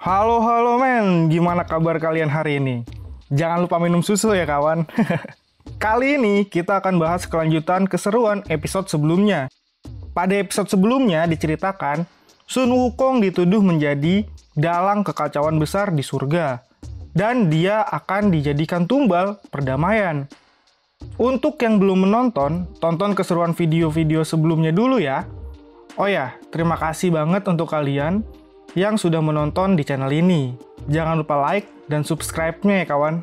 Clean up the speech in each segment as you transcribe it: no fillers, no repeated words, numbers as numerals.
Halo men, gimana kabar kalian hari ini? Jangan lupa minum susu ya kawan. Kali ini kita akan bahas kelanjutan keseruan episode sebelumnya. Pada episode sebelumnya diceritakan, Sun Wukong dituduh menjadi dalang kekacauan besar di surga. Dan dia akan dijadikan tumbal perdamaian. Untuk yang belum menonton, tonton keseruan video-video sebelumnya dulu ya. Oh ya, terima kasih banget untuk kalian yang sudah menonton di channel ini. Jangan lupa like dan subscribe-nya ya kawan.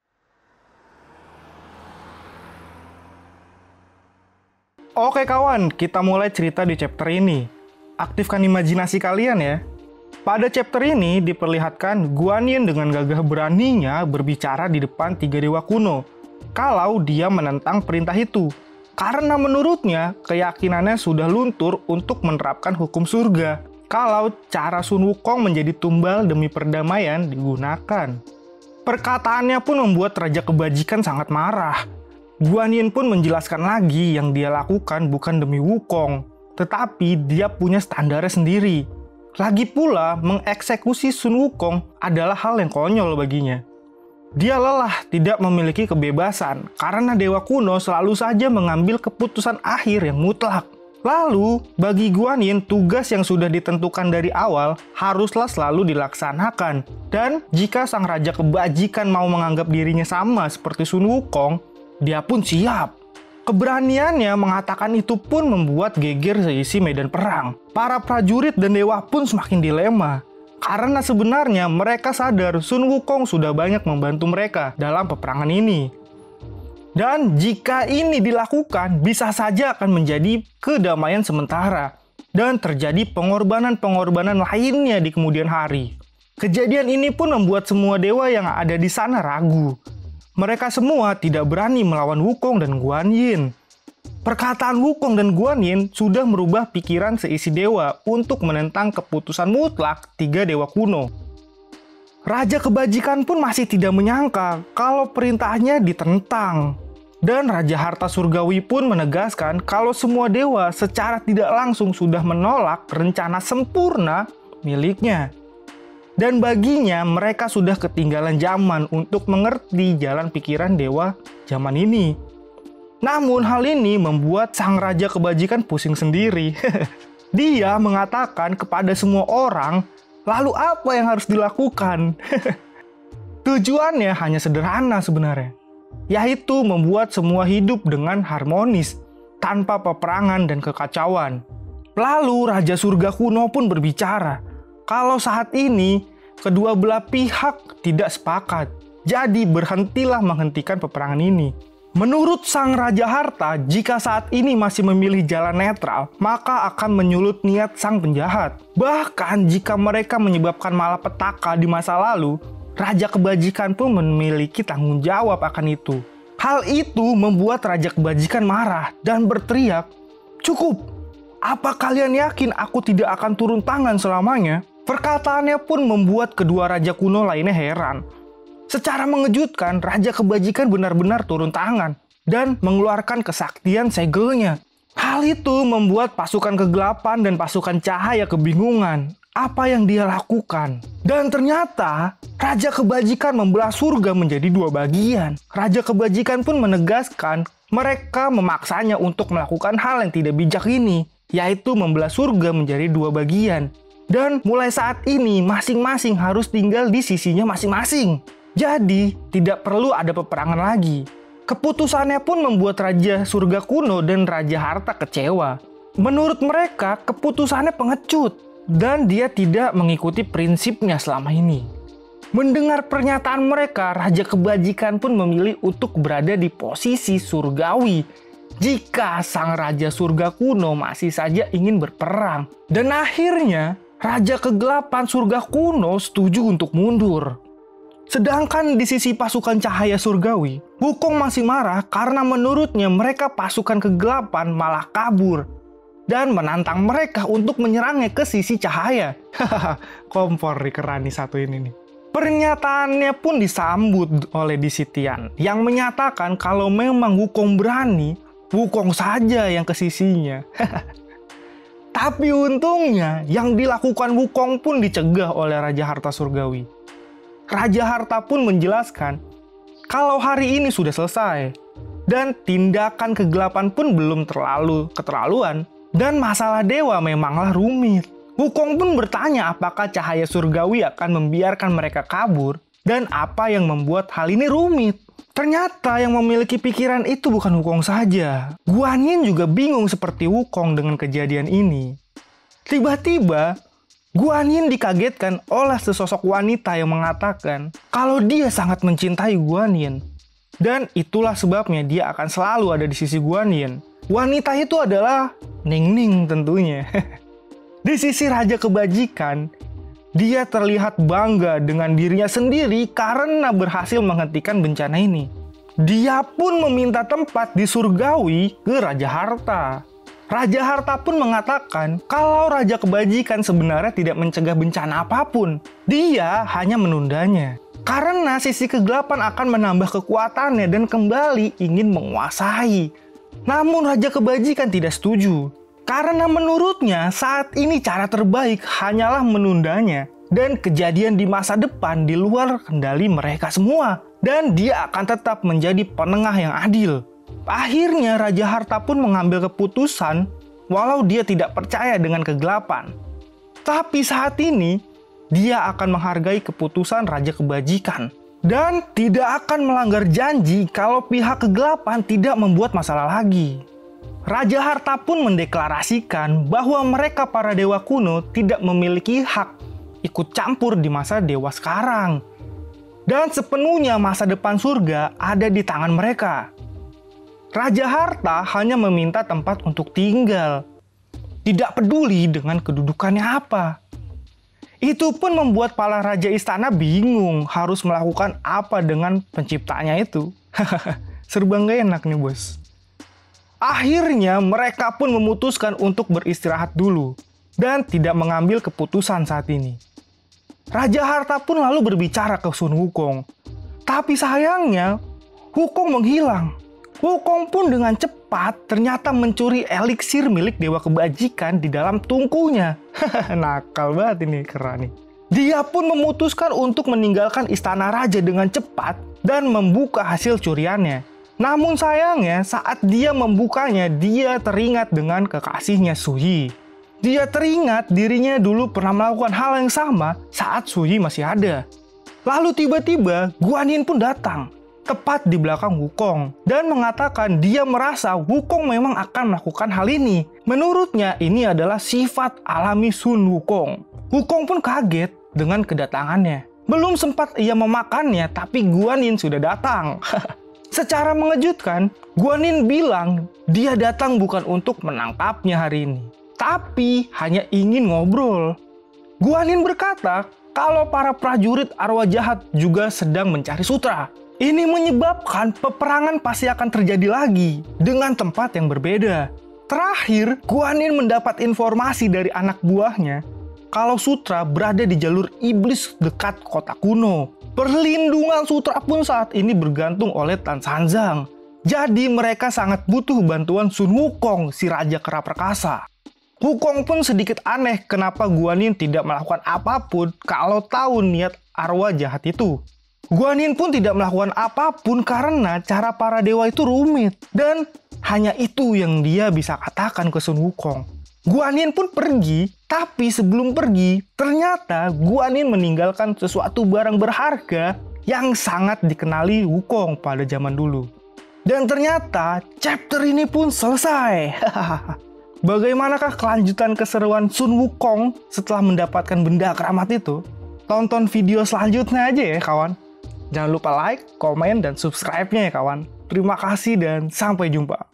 Oke kawan, kita mulai cerita di chapter ini. Aktifkan imajinasi kalian ya. Pada chapter ini diperlihatkan Guan Yin dengan gagah beraninya berbicara di depan tiga dewa kuno kalau dia menentang perintah itu. Karena menurutnya, keyakinannya sudah luntur untuk menerapkan hukum surga. Kalau cara Sun Wukong menjadi tumbal demi perdamaian digunakan. Perkataannya pun membuat Raja Kebajikan sangat marah. Guan Yin pun menjelaskan lagi yang dia lakukan bukan demi Wukong, tetapi dia punya standarnya sendiri. Lagi pula, mengeksekusi Sun Wukong adalah hal yang konyol baginya. Dia lelah tidak memiliki kebebasan karena dewa kuno selalu saja mengambil keputusan akhir yang mutlak. Lalu, bagi Guan Yin, tugas yang sudah ditentukan dari awal haruslah selalu dilaksanakan. Dan jika sang Raja Kebajikan mau menganggap dirinya sama seperti Sun Wukong, dia pun siap. Keberaniannya mengatakan itu pun membuat geger seisi medan perang. Para prajurit dan dewa pun semakin dilema. Karena sebenarnya mereka sadar Sun Wukong sudah banyak membantu mereka dalam peperangan ini. Dan jika ini dilakukan, bisa saja akan menjadi kedamaian sementara. Dan terjadi pengorbanan-pengorbanan lainnya di kemudian hari. Kejadian ini pun membuat semua dewa yang ada di sana ragu. Mereka semua tidak berani melawan Wukong dan Guan Yin. Perkataan Wukong dan Guan Yin sudah merubah pikiran seisi dewa untuk menentang keputusan mutlak tiga dewa kuno. Raja Kebajikan pun masih tidak menyangka kalau perintahnya ditentang. Dan Raja Harta Surgawi pun menegaskan kalau semua dewa secara tidak langsung sudah menolak rencana sempurna miliknya. Dan baginya mereka sudah ketinggalan zaman untuk mengerti jalan pikiran dewa zaman ini. Namun hal ini membuat sang Raja Kebajikan pusing sendiri. Dia mengatakan kepada semua orang, lalu apa yang harus dilakukan? Tujuannya hanya sederhana sebenarnya, yaitu membuat semua hidup dengan harmonis, tanpa peperangan dan kekacauan. Lalu Raja Surga kuno pun berbicara, kalau saat ini kedua belah pihak tidak sepakat, jadi berhentilah menghentikan peperangan ini. Menurut sang Raja Harta, jika saat ini masih memilih jalan netral, maka akan menyulut niat sang penjahat. Bahkan jika mereka menyebabkan malapetaka di masa lalu, Raja Kebajikan pun memiliki tanggung jawab akan itu. Hal itu membuat Raja Kebajikan marah dan berteriak, "Cukup! Apa kalian yakin aku tidak akan turun tangan selamanya?" Perkataannya pun membuat kedua raja kuno lainnya heran. Secara mengejutkan, Raja Kebajikan benar-benar turun tangan dan mengeluarkan kesaktian segelnya. Hal itu membuat pasukan kegelapan dan pasukan cahaya kebingungan apa yang dia lakukan. Dan ternyata, Raja Kebajikan membelah surga menjadi dua bagian. Raja Kebajikan pun menegaskan mereka memaksanya untuk melakukan hal yang tidak bijak ini, yaitu membelah surga menjadi dua bagian. Dan mulai saat ini, masing-masing harus tinggal di sisinya masing-masing. Jadi, tidak perlu ada peperangan lagi. Keputusannya pun membuat Raja Surga kuno dan Raja Harta kecewa. Menurut mereka, keputusannya pengecut. Dan dia tidak mengikuti prinsipnya selama ini. Mendengar pernyataan mereka, Raja Kebajikan pun memilih untuk berada di posisi surgawi. Jika sang Raja Surga kuno masih saja ingin berperang. Dan akhirnya, Raja Kegelapan Surga kuno setuju untuk mundur. Sedangkan di sisi pasukan cahaya surgawi, Wukong masih marah karena menurutnya mereka pasukan kegelapan malah kabur dan menantang mereka untuk menyerangnya ke sisi cahaya. Kompor nih kerani satu ini nih. Pernyataannya pun disambut oleh Disitian yang menyatakan kalau memang Wukong berani, Wukong saja yang ke sisinya. Tapi untungnya yang dilakukan Wukong pun dicegah oleh Raja Harta Surgawi. Raja Harta pun menjelaskan kalau hari ini sudah selesai dan tindakan kegelapan pun belum terlalu keterlaluan dan masalah dewa memanglah rumit. Wukong pun bertanya apakah cahaya surgawi akan membiarkan mereka kabur dan apa yang membuat hal ini rumit. Ternyata yang memiliki pikiran itu bukan Wukong saja. Guan Yin juga bingung seperti Wukong dengan kejadian ini. Tiba-tiba, Guan Yin dikagetkan oleh sesosok wanita yang mengatakan kalau dia sangat mencintai Guan Yin. Dan itulah sebabnya dia akan selalu ada di sisi Guan Yin. Wanita itu adalah Ning Ning tentunya. Di sisi Raja Kebajikan, dia terlihat bangga dengan dirinya sendiri karena berhasil menghentikan bencana ini. Dia pun meminta tempat di surgawi ke Raja Harta. Raja Harta pun mengatakan kalau Raja Kebajikan sebenarnya tidak mencegah bencana apapun. Dia hanya menundanya. Karena sisi kegelapan akan menambah kekuatannya dan kembali ingin menguasai. Namun Raja Kebajikan tidak setuju. Karena menurutnya saat ini cara terbaik hanyalah menundanya. Dan kejadian di masa depan di luar kendali mereka semua. Dan dia akan tetap menjadi penengah yang adil. Akhirnya Raja Harta pun mengambil keputusan walau dia tidak percaya dengan kegelapan. Tapi saat ini dia akan menghargai keputusan Raja Kebajikan. Dan tidak akan melanggar janji kalau pihak kegelapan tidak membuat masalah lagi. Raja Harta pun mendeklarasikan bahwa mereka para dewa kuno tidak memiliki hak ikut campur di masa dewa sekarang. Dan sepenuhnya masa depan surga ada di tangan mereka. Raja Harta hanya meminta tempat untuk tinggal. Tidak peduli dengan kedudukannya apa. Itu pun membuat para raja istana bingung harus melakukan apa dengan penciptanya itu. Serba nggak enak nih bos. Akhirnya mereka pun memutuskan untuk beristirahat dulu dan tidak mengambil keputusan saat ini. Raja Harta pun lalu berbicara ke Sun Wukong. Tapi sayangnya, Wukong menghilang. Wukong pun dengan cepat ternyata mencuri eliksir milik Dewa Kebajikan di dalam tungkunya. Nakal banget ini, keren nih. Dia pun memutuskan untuk meninggalkan istana raja dengan cepat dan membuka hasil curiannya. Namun sayangnya saat dia membukanya, dia teringat dengan kekasihnya Su Yi. Dia teringat dirinya dulu pernah melakukan hal yang sama saat Su Yi masih ada. Lalu tiba-tiba Guan Yin pun datang, tepat di belakang Wukong, dan mengatakan dia merasa Wukong memang akan melakukan hal ini. Menurutnya ini adalah sifat alami Sun Wukong. Wukong pun kaget dengan kedatangannya. Belum sempat ia memakannya, tapi Guan Yin sudah datang. Secara mengejutkan, Guan Yin bilang dia datang bukan untuk menangkapnya hari ini, tapi hanya ingin ngobrol. Guan Yin berkata kalau para prajurit arwah jahat juga sedang mencari sutra. Ini menyebabkan peperangan pasti akan terjadi lagi dengan tempat yang berbeda. Terakhir, Guan Yin mendapat informasi dari anak buahnya kalau sutra berada di jalur iblis dekat kota kuno. Perlindungan sutra pun saat ini bergantung oleh Tan Sanzang. Jadi mereka sangat butuh bantuan Sun Wukong, si Raja Kera Perkasa. Wukong pun sedikit aneh kenapa Guan Yin tidak melakukan apapun kalau tahu niat arwah jahat itu. Guan Yin pun tidak melakukan apapun karena cara para dewa itu rumit. Dan hanya itu yang dia bisa katakan ke Sun Wukong. Guan Yin pun pergi, tapi sebelum pergi, ternyata Guan Yin meninggalkan sesuatu barang berharga yang sangat dikenali Wukong pada zaman dulu. Dan ternyata chapter ini pun selesai. Bagaimanakah kelanjutan keseruan Sun Wukong setelah mendapatkan benda keramat itu? Tonton video selanjutnya aja ya kawan. Jangan lupa like, komen, dan subscribe-nya ya kawan. Terima kasih dan sampai jumpa.